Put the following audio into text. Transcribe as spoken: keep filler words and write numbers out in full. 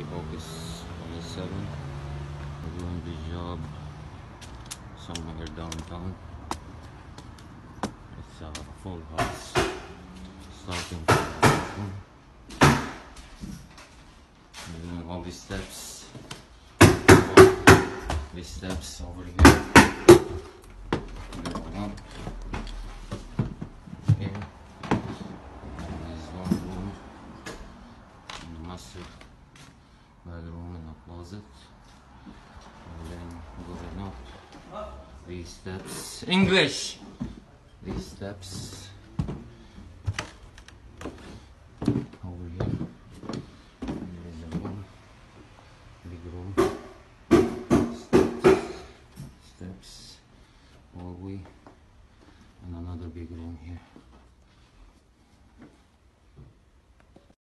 August twenty-seventh. We're doing the job somewhere downtown. It's a full house, starting from the bathroom. We're doing all these steps, these steps over here. Going up here. And there's one room, and the master bedroom and a closet. And then going up these steps. English! These steps